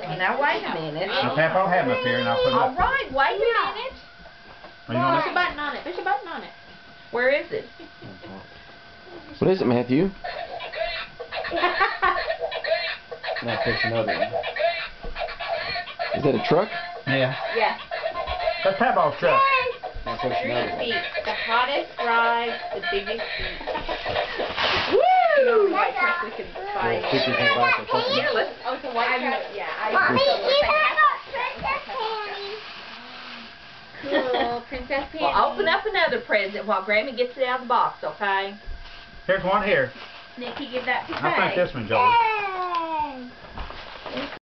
Now, wait a minute. Now, Pap, I'll have them up here and I'll put them All up. right, wait a minute. Are you on Push a it? button on it. Push a button on it. Where is it? What is it, Matthew? Now push another one. Is that a truck? Yeah. Yeah. That's Papaw's truck. Now push another one. Feet. The hottest ride, the biggest feet. Woo! White truck we can find. Well, pictures in back or something. Yeah, let's. Oh, it's a white truck? Yeah. Mommy, I you got princess panties. Cool. Princess Penny. Well, open up another present while Grammy gets it out of the box, okay? Here's one here. Nikki, give that to I think Faye. this one, Joey. Yay.